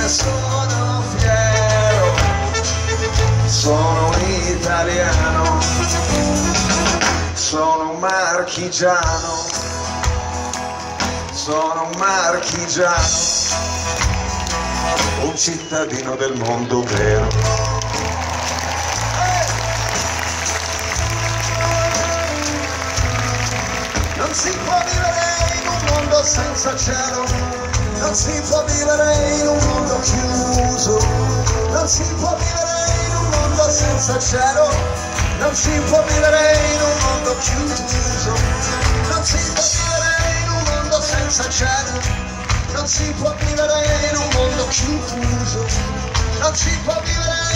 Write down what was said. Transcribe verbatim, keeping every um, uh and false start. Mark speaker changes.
Speaker 1: ne sono fiero, sono un italiano, sono un marchigiano, sono un marchigiano, un cittadino del mondo vero. Non si può vivere in un mondo senza cielo, non si può vivere in un mondo chiuso, non si può vivere in un mondo senza cielo, non si può vivere in un mondo chiuso, non si può vivere in un mondo senza cielo, non si può vivere in un mondo chiuso, non si può vivere